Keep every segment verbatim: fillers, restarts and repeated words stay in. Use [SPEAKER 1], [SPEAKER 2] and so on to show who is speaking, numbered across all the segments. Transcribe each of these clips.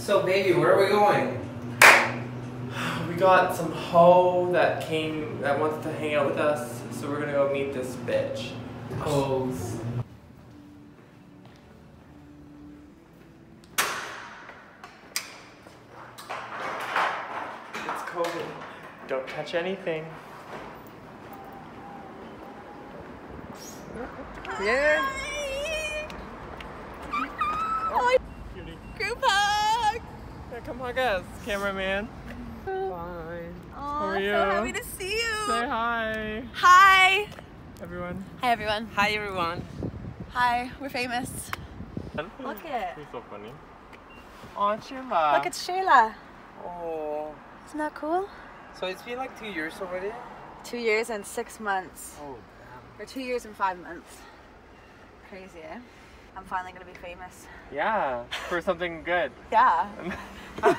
[SPEAKER 1] So baby, where are we going?
[SPEAKER 2] We got some hoe that came, that wants to hang out with us, so we're gonna go meet this bitch. Hoes. It's COVID. Don't touch anything. Yeah. Oh, cutie.
[SPEAKER 3] Group hug!
[SPEAKER 2] Yeah, come hug us, cameraman. Fine. How are you?
[SPEAKER 3] So happy to see you.
[SPEAKER 2] Say hi.
[SPEAKER 3] Hi.
[SPEAKER 2] Everyone.
[SPEAKER 3] Hi everyone.
[SPEAKER 1] Hi everyone.
[SPEAKER 3] Hi, we're famous. Look it.
[SPEAKER 2] She's so funny. Oh, Sheila.
[SPEAKER 3] Look, it's Shayla.
[SPEAKER 1] Oh.
[SPEAKER 3] Isn't that cool?
[SPEAKER 1] So it's been like two years already?
[SPEAKER 3] Two years and six months.
[SPEAKER 1] Oh,
[SPEAKER 3] Or two years and five months. Crazy, eh? I'm finally gonna be famous.
[SPEAKER 2] Yeah, for something good.
[SPEAKER 3] Yeah.
[SPEAKER 2] As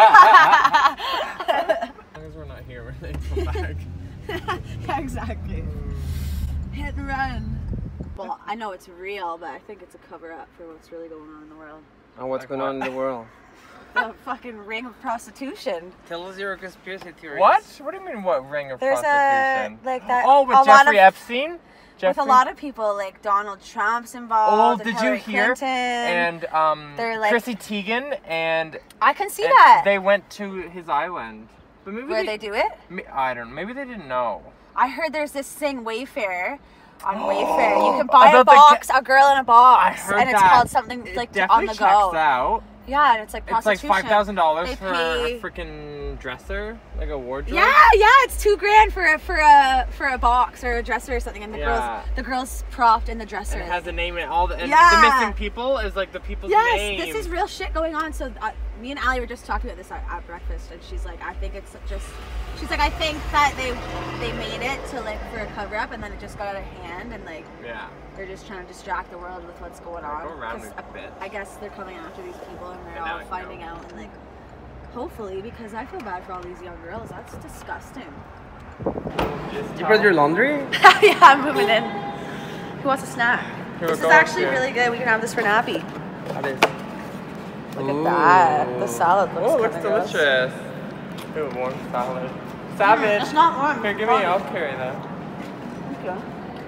[SPEAKER 2] long as we're not here, we're gonna come back.
[SPEAKER 3] Yeah, exactly. Hit and run. Well, I know it's real, but I think it's a cover-up for what's really going on in the world.
[SPEAKER 1] And what's
[SPEAKER 2] Like
[SPEAKER 1] going
[SPEAKER 2] what?
[SPEAKER 1] on in the world?
[SPEAKER 3] The fucking ring of prostitution.
[SPEAKER 1] Tell us your conspiracy theories.
[SPEAKER 2] What? What do you mean, what ring of
[SPEAKER 3] There's
[SPEAKER 2] prostitution?
[SPEAKER 3] a like that.
[SPEAKER 2] Oh, with
[SPEAKER 3] a lot
[SPEAKER 2] Jeffrey
[SPEAKER 3] of,
[SPEAKER 2] Epstein? Jeffrey?
[SPEAKER 3] With a lot of people, like Donald Trump's
[SPEAKER 2] Oh,
[SPEAKER 3] involved.
[SPEAKER 2] did
[SPEAKER 3] and
[SPEAKER 2] you
[SPEAKER 3] Hillary
[SPEAKER 2] hear?
[SPEAKER 3] Clinton.
[SPEAKER 2] And um,
[SPEAKER 3] They're like-
[SPEAKER 2] Chrissy Teigen and,
[SPEAKER 3] I can see
[SPEAKER 2] and
[SPEAKER 3] that.
[SPEAKER 2] they went to his island. But maybe
[SPEAKER 3] Where they do it?
[SPEAKER 2] ma- I don't know. Maybe they didn't know.
[SPEAKER 3] I heard there's this thing, Wayfair. On Wayfair, you can buy a
[SPEAKER 2] About the
[SPEAKER 3] box, a girl in a box,
[SPEAKER 2] I heard
[SPEAKER 3] and it's
[SPEAKER 2] that.
[SPEAKER 3] called something
[SPEAKER 2] It
[SPEAKER 3] like
[SPEAKER 2] definitely
[SPEAKER 3] on the
[SPEAKER 2] checks
[SPEAKER 3] go.
[SPEAKER 2] out.
[SPEAKER 3] Yeah, and it's like
[SPEAKER 2] It's like
[SPEAKER 3] prostitution.
[SPEAKER 2] five thousand dollars
[SPEAKER 3] They
[SPEAKER 2] for
[SPEAKER 3] pay-
[SPEAKER 2] a freaking dresser, like a wardrobe.
[SPEAKER 3] Yeah, yeah, it's two grand for a for a for a box or a dresser or something, and the
[SPEAKER 2] Yeah.
[SPEAKER 3] girls the girls propped in the dresser.
[SPEAKER 2] And it has a name and all the and
[SPEAKER 3] Yeah.
[SPEAKER 2] the missing people is like the people's
[SPEAKER 3] Yes,
[SPEAKER 2] name.
[SPEAKER 3] this is real shit going on. So uh, me and Allie were just talking about this at, at breakfast, and she's like, I think it's just, she's like, I think that they they made it to like for a cover up, and then it just got out of hand, and like
[SPEAKER 2] Yeah.
[SPEAKER 3] they're just trying to distract the world with what's going
[SPEAKER 2] Yeah,
[SPEAKER 3] on.
[SPEAKER 2] go around
[SPEAKER 3] 'Cause
[SPEAKER 2] a bit.
[SPEAKER 3] I guess they're coming after these people, and they're
[SPEAKER 2] And now
[SPEAKER 3] all
[SPEAKER 2] I know.
[SPEAKER 3] finding out, and like, hopefully, because I feel bad for all these young girls. That's disgusting.
[SPEAKER 1] You brought your laundry?
[SPEAKER 3] Yeah, I'm moving in. Who wants a snack?
[SPEAKER 2] Here,
[SPEAKER 3] This is
[SPEAKER 2] go
[SPEAKER 3] actually
[SPEAKER 2] upstairs.
[SPEAKER 3] really good. We can have this for Nappy.
[SPEAKER 1] That is.
[SPEAKER 3] Look at that. The salad looks
[SPEAKER 2] Oh, it looks
[SPEAKER 3] kinda gross.
[SPEAKER 2] delicious. Ooh, warm salad. Savage.
[SPEAKER 3] It's not warm.
[SPEAKER 2] Here, give me. I'll carry that.
[SPEAKER 3] Okay.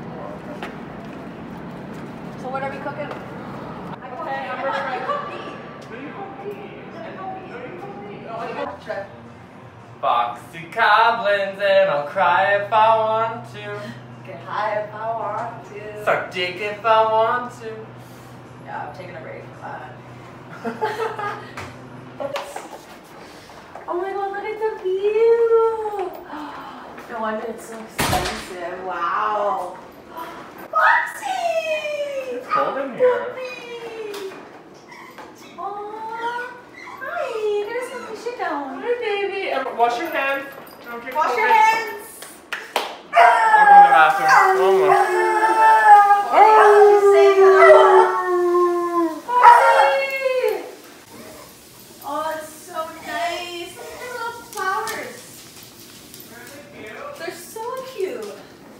[SPEAKER 3] So what are we cooking?
[SPEAKER 2] Okay, I'm ready. Foxy goblins, and I'll cry if I want to.
[SPEAKER 3] Get high if I want to.
[SPEAKER 2] Suck dick if I want to.
[SPEAKER 3] Yeah, I'm taking a break from that. Oh my god, look at the view! No wonder it's so expensive. Wow. Foxy!
[SPEAKER 2] It's cold in here.
[SPEAKER 3] Aww. Hi, there's some shit down.
[SPEAKER 2] Hi, baby. And wash your hands. Don't get
[SPEAKER 3] Wash your
[SPEAKER 2] COVID.
[SPEAKER 3] hands!
[SPEAKER 2] I'll go in the bathroom. Oh my.
[SPEAKER 3] She's saying hello. Oh, it's so nice. Look at the little flowers. They're so cute.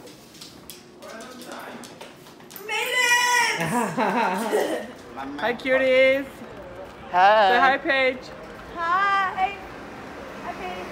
[SPEAKER 3] Made it!
[SPEAKER 2] Hi, cuties.
[SPEAKER 1] Hi.
[SPEAKER 2] Say hi, Paige.
[SPEAKER 3] Hi. Hi, Paige.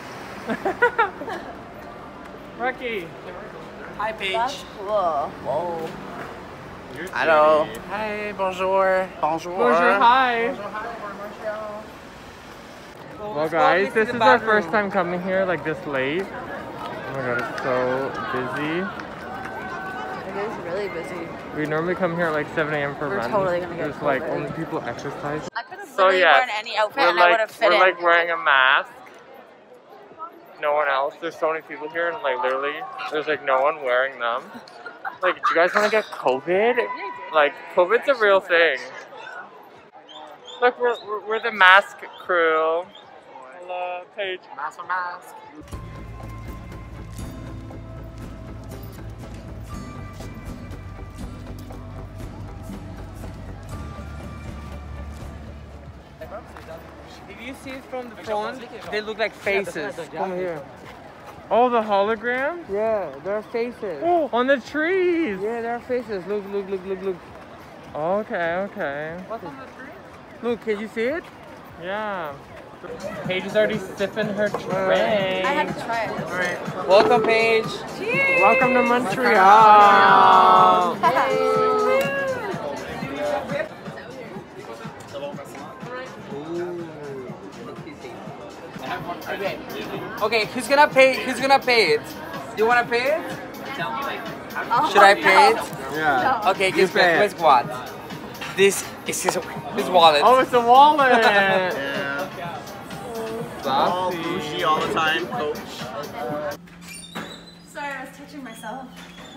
[SPEAKER 2] Rocky.
[SPEAKER 1] Hi, Paige.
[SPEAKER 3] That's cool.
[SPEAKER 1] Whoa.
[SPEAKER 2] You're
[SPEAKER 1] Hello.
[SPEAKER 2] cutie.
[SPEAKER 1] Hi, bonjour. Bonjour.
[SPEAKER 2] Bonjour, hi.
[SPEAKER 1] Bonjour, hi, we're in Montreal.
[SPEAKER 2] Well, guys, this is our first time coming here like this late. Oh my god, it's so busy.
[SPEAKER 3] It is really busy.
[SPEAKER 2] We normally come here at like seven A M for
[SPEAKER 3] We're
[SPEAKER 2] runs.
[SPEAKER 3] totally gonna get
[SPEAKER 2] There's like
[SPEAKER 3] COVID.
[SPEAKER 2] only people exercise.
[SPEAKER 3] I could have
[SPEAKER 2] So
[SPEAKER 3] literally
[SPEAKER 2] yes,
[SPEAKER 3] worn any outfit
[SPEAKER 2] we're
[SPEAKER 3] and I would
[SPEAKER 2] like
[SPEAKER 3] have fit
[SPEAKER 2] we're
[SPEAKER 3] in.
[SPEAKER 2] like wearing a mask. No one else. There's so many people here, and like literally, there's like no one wearing them. Like, do you guys want to get COVID? Like, COVID's a real thing. Look, we're we're, we're the mask crew. Hello, Paige.
[SPEAKER 1] Mask on mask. If you see it from the front, they look like faces. Come here.
[SPEAKER 2] Oh, the hologram?
[SPEAKER 1] Yeah, there are faces.
[SPEAKER 2] Oh, on the trees.
[SPEAKER 1] Yeah, there are faces. Look, look, look, look, look.
[SPEAKER 2] Okay, okay.
[SPEAKER 1] What's on the tree? Look, can you see it?
[SPEAKER 2] Yeah. Paige is already sipping her drink.
[SPEAKER 3] I had to try it.
[SPEAKER 2] All right.
[SPEAKER 1] Welcome, Paige.
[SPEAKER 3] Cheers.
[SPEAKER 2] Welcome to Montreal.
[SPEAKER 1] Okay. Okay, who's gonna pay? Who's gonna pay it? You wanna pay it?
[SPEAKER 3] Oh,
[SPEAKER 1] Should I pay it?
[SPEAKER 2] Yeah.
[SPEAKER 1] Okay, give me where's what? This is his, his wallet.
[SPEAKER 2] Oh, it's a wallet.
[SPEAKER 4] Yeah. All
[SPEAKER 2] Sassy.
[SPEAKER 4] bougie all the time, coach.
[SPEAKER 3] Sorry, I was touching myself.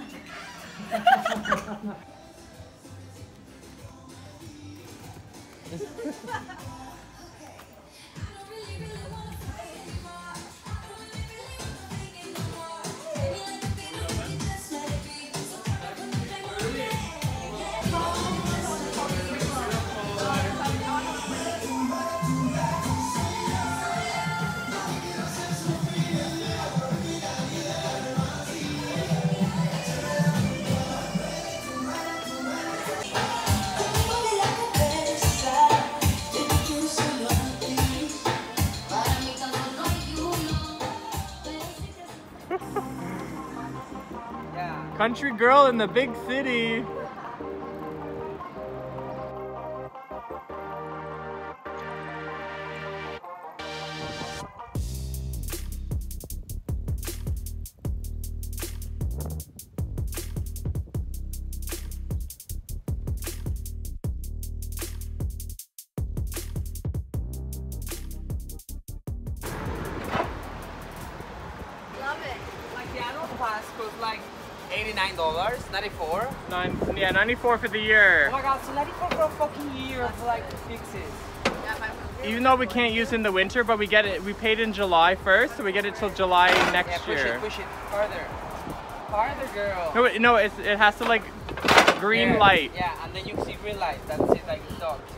[SPEAKER 2] Country girl in the big city.
[SPEAKER 1] Pass costs like eighty-nine dollars, ninety-four.
[SPEAKER 2] Nine, yeah, ninety-four for the year.
[SPEAKER 1] Oh my god, so ninety-four for a fucking year of like fixes.
[SPEAKER 2] Even though we can't use it in the winter, but we get it. We paid in July first, so we get it till July next
[SPEAKER 1] Yeah, push
[SPEAKER 2] year.
[SPEAKER 1] it, push it farther, farther, girl.
[SPEAKER 2] No, it- no, it's, it has to like green
[SPEAKER 1] Yeah,
[SPEAKER 2] light.
[SPEAKER 1] Yeah, and then you see green light. That's it, like it stops.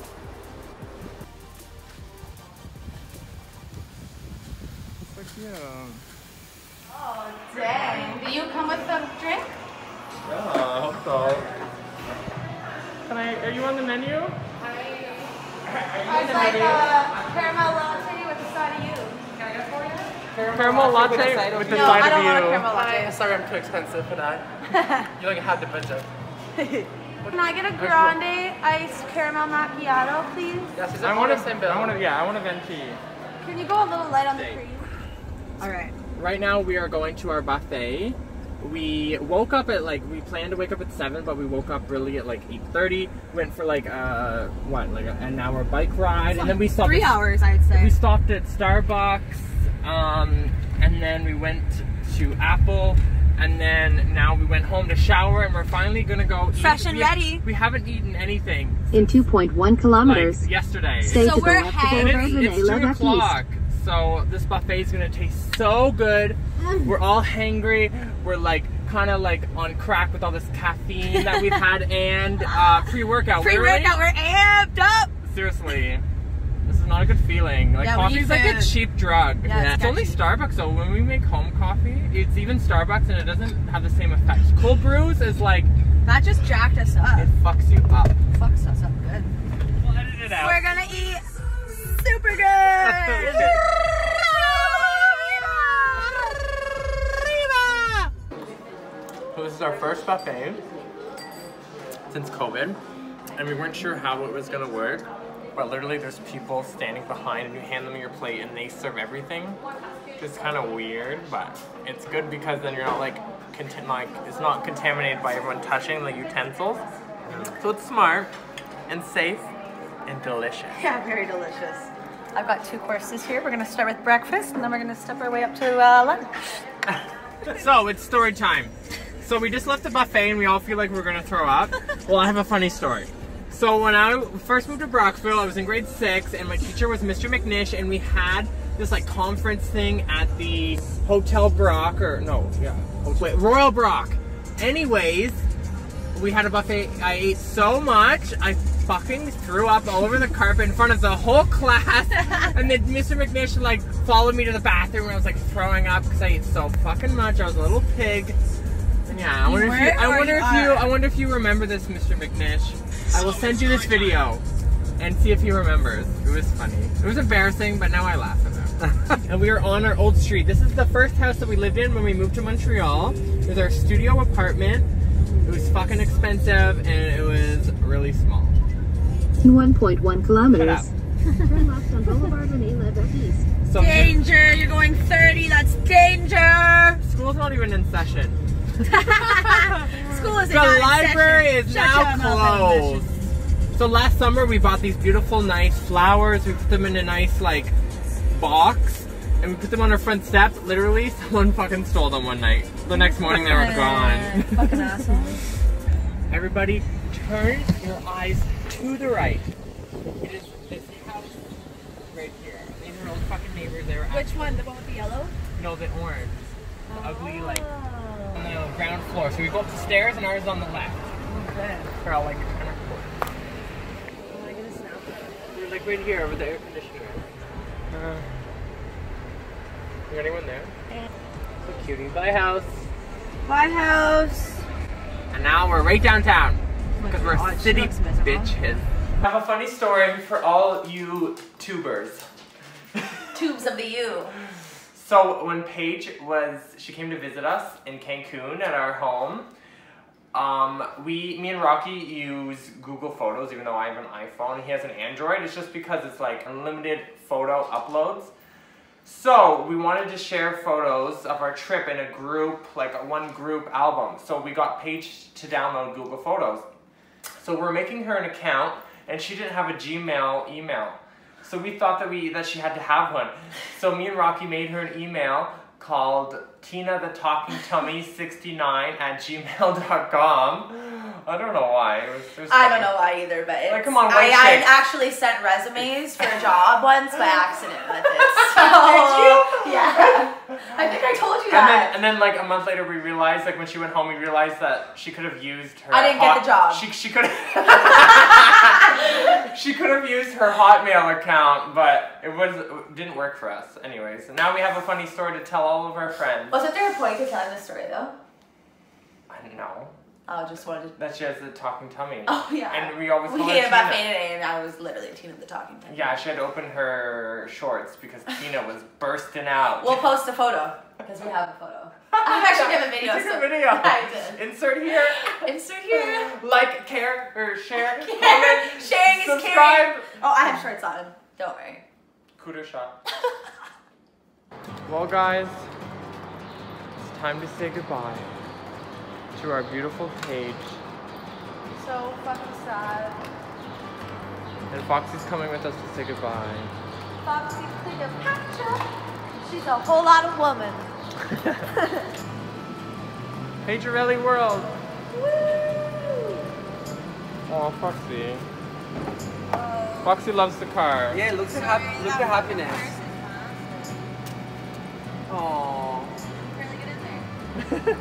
[SPEAKER 2] So cute.
[SPEAKER 3] Oh, dang. Do you come with the drink?
[SPEAKER 2] Yeah, I hope so. Can I? Are you on the menu?
[SPEAKER 3] I was like a caramel latte with a side of you. Can I get it for you?
[SPEAKER 2] Caramel latte
[SPEAKER 1] with a side of
[SPEAKER 2] with
[SPEAKER 1] you.
[SPEAKER 2] the
[SPEAKER 3] No,
[SPEAKER 2] side
[SPEAKER 3] I
[SPEAKER 2] of
[SPEAKER 3] don't
[SPEAKER 2] you.
[SPEAKER 3] want a caramel latte.
[SPEAKER 5] Sorry, I'm too expensive for that. You like had the budget.
[SPEAKER 3] Can I get a grande iced caramel macchiato, please?
[SPEAKER 5] Yes, is it
[SPEAKER 2] I
[SPEAKER 5] on
[SPEAKER 2] want
[SPEAKER 5] the same bill?
[SPEAKER 2] to. I want to. Yeah, I want a venti.
[SPEAKER 3] Can you go a little light on the cream? All right.
[SPEAKER 2] Right now we are going to our buffet. We woke up at like, we planned to wake up at seven, but we woke up really at like eight thirty. Went for like, uh, what, like a, an hour bike ride. And then we stopped.
[SPEAKER 3] Three
[SPEAKER 2] at,
[SPEAKER 3] hours, I'd say.
[SPEAKER 2] We stopped at Starbucks. Um, and then we went to Apple. And then now we went home to shower, and we're finally gonna go eat.
[SPEAKER 3] Fresh and
[SPEAKER 2] we,
[SPEAKER 3] ready.
[SPEAKER 2] We haven't eaten anything
[SPEAKER 6] In two point one kilometers,
[SPEAKER 2] like yesterday.
[SPEAKER 6] stay
[SPEAKER 3] So
[SPEAKER 6] to the
[SPEAKER 3] we're
[SPEAKER 6] left
[SPEAKER 3] heading-
[SPEAKER 6] of
[SPEAKER 2] And
[SPEAKER 6] the
[SPEAKER 2] it's,
[SPEAKER 6] road
[SPEAKER 2] it's
[SPEAKER 6] and
[SPEAKER 2] two
[SPEAKER 6] left east.
[SPEAKER 2] o'clock, so this buffet is gonna taste so good. We're all hangry. We're like kind of like on crack with all this caffeine that we've had and uh, pre-workout.
[SPEAKER 3] Pre-workout, we're amped up.
[SPEAKER 2] Seriously, this is not a good feeling. Like
[SPEAKER 3] Yeah, we
[SPEAKER 2] coffee's
[SPEAKER 3] need
[SPEAKER 2] like a
[SPEAKER 3] food.
[SPEAKER 2] cheap drug.
[SPEAKER 3] Yeah, it's
[SPEAKER 2] it's only
[SPEAKER 3] sketchy.
[SPEAKER 2] Starbucks though. When we make home coffee, it's even Starbucks and it doesn't have the same effect. Cold brews is like
[SPEAKER 3] That just jacked us up.
[SPEAKER 2] it fucks you up.
[SPEAKER 3] Fucks us up good.
[SPEAKER 2] We'll edit it out.
[SPEAKER 3] We're gonna eat super good.
[SPEAKER 2] So this is our first buffet since COVID, and we weren't sure how it was gonna work, but literally there's people standing behind and you hand them your plate and they serve everything. It's kind of weird, but it's good because then you're not like, content like it's not contaminated by everyone touching the utensils. So it's smart and safe and delicious.
[SPEAKER 3] Yeah, very delicious. I've got two courses here. We're gonna start with breakfast, and then we're gonna step our way up to uh, lunch.
[SPEAKER 2] So it's story time. So we just left the buffet and we all feel like we're gonna throw up. Well, I have a funny story. So when I first moved to Brockville, I was in grade six and my teacher was Mister McNish, and we had this like conference thing at the Hotel Brock, or no, yeah, wait, Royal Brock. Anyways, we had a buffet. I ate so much, I fucking threw up all over the carpet in front of the whole class. And then Mister McNish like followed me to the bathroom and I was like throwing up because I ate so fucking much. I was a little pig. And yeah, I wonder if you, I wonder if you, I wonder if you remember this, Mister McNish. I will send you this video. and see if he remembers. It was funny. It was embarrassing, but now I laugh at him. And we are on our old street. This is the first house that we lived in when we moved to Montreal. It was our studio apartment. It was fucking expensive, and it was really small.
[SPEAKER 6] In one point one kilometers.
[SPEAKER 2] Shut
[SPEAKER 6] Turn left on Boulevard Rene Lebec East.
[SPEAKER 2] So
[SPEAKER 3] Danger! You're going thirty. That's danger.
[SPEAKER 2] school's not even in session.
[SPEAKER 3] School is
[SPEAKER 2] The
[SPEAKER 3] not
[SPEAKER 2] library
[SPEAKER 3] in
[SPEAKER 2] is
[SPEAKER 3] session.
[SPEAKER 2] now
[SPEAKER 3] Shut your mouth,
[SPEAKER 2] closed. So last summer we bought these beautiful, nice flowers. We put them in a nice like box, and we put them on our front steps. Literally, someone fucking stole them one night. The next morning they were gone.
[SPEAKER 3] Fucking assholes.
[SPEAKER 2] Everybody, turn your eyes to the right. It is this house right here. These are old fucking neighbors. They were
[SPEAKER 3] Which one? The one with the yellow?
[SPEAKER 2] no, the orange, the ugly like on the ground floor. So we go up the stairs, and ours is on the left.
[SPEAKER 3] Okay.
[SPEAKER 2] They're all like kind of cool.
[SPEAKER 3] Am I gonna snap it?
[SPEAKER 2] We're like right here over the air conditioner. Uh, is anyone there? So cutie. Bye house.
[SPEAKER 3] Bye house.
[SPEAKER 2] And now we're right downtown because we're
[SPEAKER 3] God, she
[SPEAKER 2] city
[SPEAKER 3] looks miserable.
[SPEAKER 2] bitches. I have a funny story for all you tubers.
[SPEAKER 3] Tubes of the U.
[SPEAKER 2] So when Paige was, she came to visit us in Cancun at our home. Um, we, me and Rocky use Google Photos, even though I have an iPhone. He has an Android. It's just because it's like unlimited photo uploads. So we wanted to share photos of our trip in a group, like a one group album. So we got Paige to download Google Photos. So we're making her an account, and she didn't have a Gmail email. So we thought that we that she had to have one. So me and Rocky made her an email called Tina the Talking Tummy sixty-nine at gmail dot com. I don't know why. It was, it was
[SPEAKER 3] I
[SPEAKER 2] funny.
[SPEAKER 3] don't know why either, but it's,
[SPEAKER 2] Like, come on,
[SPEAKER 3] I,
[SPEAKER 2] white
[SPEAKER 3] I
[SPEAKER 2] chicks.
[SPEAKER 3] actually sent resumes for a job once by accident with it. So,
[SPEAKER 2] Did you?
[SPEAKER 3] Yeah. I think I told you
[SPEAKER 2] And then,
[SPEAKER 3] that.
[SPEAKER 2] and then like a month later we realized, like when she went home, we realized that she could have used her
[SPEAKER 3] I didn't get
[SPEAKER 2] hot-
[SPEAKER 3] the job.
[SPEAKER 2] She, she could She could have used her Hotmail account, but it was it didn't work for us. Anyways, now we have a funny story to tell all of our friends.
[SPEAKER 3] Wasn't there a point to telling this story though?
[SPEAKER 2] I don't know.
[SPEAKER 3] I just wanted to.
[SPEAKER 2] That she has a talking tummy.
[SPEAKER 3] Oh yeah.
[SPEAKER 2] And we always
[SPEAKER 3] we
[SPEAKER 2] call her
[SPEAKER 3] came about
[SPEAKER 2] Tina.
[SPEAKER 3] Fade and I was literally Tina the Talking Tummy.
[SPEAKER 2] Yeah, she had to open her shorts because Tina was bursting out.
[SPEAKER 3] We'll post a photo because we have a photo. I actually have a video.
[SPEAKER 2] You took
[SPEAKER 3] so-
[SPEAKER 2] a video.
[SPEAKER 3] I did.
[SPEAKER 2] Insert here.
[SPEAKER 3] Insert here.
[SPEAKER 2] Like, care, or share, comment,
[SPEAKER 3] Sharing is caring.
[SPEAKER 2] subscribe.
[SPEAKER 3] Oh, I have shorts on. Don't worry.
[SPEAKER 2] Cooter shot. Well, guys, it's time to say goodbye to our beautiful Paige.
[SPEAKER 3] So fucking sad.
[SPEAKER 2] And Foxy's coming with us to say goodbye.
[SPEAKER 3] Foxy Cleopatra. She's a whole lot of woman.
[SPEAKER 2] Pagerelli World.
[SPEAKER 3] Woo!
[SPEAKER 2] Oh, Foxy. Foxy loves the car.
[SPEAKER 1] Yeah, look at hap- look at happiness. Oh.
[SPEAKER 3] Really get in there.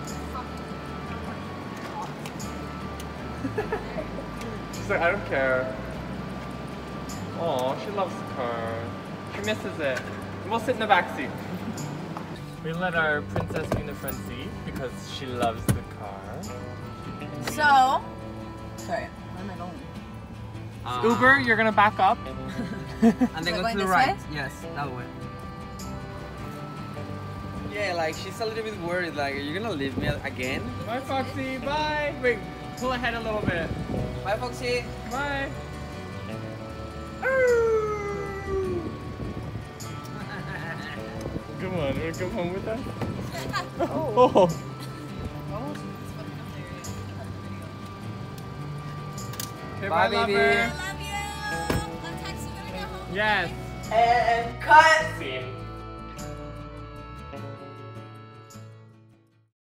[SPEAKER 2] She's like, I don't care. Oh, she loves the car. She misses it. We'll sit in the back seat. We let our princess be in the front seat because she loves the car.
[SPEAKER 3] So, sorry, where am I going?
[SPEAKER 1] Uh,
[SPEAKER 2] Uber, you're gonna back up.
[SPEAKER 1] And then
[SPEAKER 3] Am I
[SPEAKER 1] go
[SPEAKER 3] going
[SPEAKER 1] to the
[SPEAKER 3] this
[SPEAKER 1] right.
[SPEAKER 3] way?
[SPEAKER 1] Yes, that way. Yeah, like she's a little bit worried. Like, are you gonna leave me again?
[SPEAKER 2] Bye, Foxy. Bye. Wait, pull ahead a little bit.
[SPEAKER 1] Bye, Foxy.
[SPEAKER 2] Bye. Come on, you wanna come home with us? Oh. Okay,
[SPEAKER 1] Bye,
[SPEAKER 2] bye,
[SPEAKER 1] baby.
[SPEAKER 2] lover.
[SPEAKER 3] I love you. I'll text you when I get home.
[SPEAKER 2] Yes.
[SPEAKER 3] And cut.
[SPEAKER 2] Scene.